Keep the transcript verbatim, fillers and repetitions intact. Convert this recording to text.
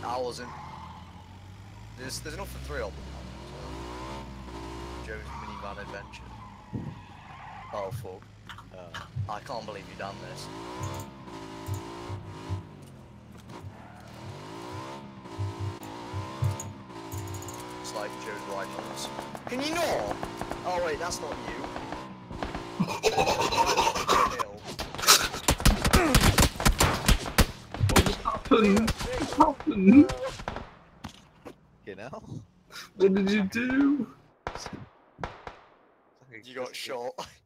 I wasn't. There's there's enough for thrill. So, Joe's minivan adventure. Oh fuck! Uh, I can't believe you done this. It's like Joe's riding on this. Can you not? Oh wait, that's not you. What just happened? What happened? You know? What did you do? You got shot.